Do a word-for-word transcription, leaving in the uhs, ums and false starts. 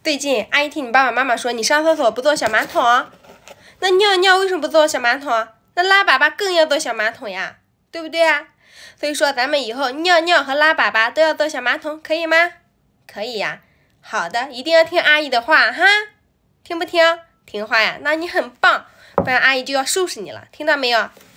最近阿姨听你爸爸妈妈说，你上厕所不坐小马桶，那尿尿为什么不坐小马桶？那拉粑粑更要坐小马桶呀，对不对啊？所以说咱们以后尿尿和拉粑粑都要坐小马桶，可以吗？可以呀。好的，一定要听阿姨的话哈，听不听？听话呀，那你很棒，不然阿姨就要收拾你了，听到没有？